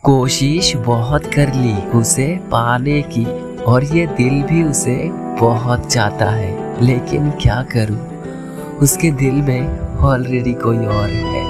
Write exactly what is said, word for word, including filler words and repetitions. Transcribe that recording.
कोशिश बहुत कर ली उसे पाने की, और ये दिल भी उसे बहुत चाहता है, लेकिन क्या करूं, उसके दिल में ऑलरेडी कोई और है।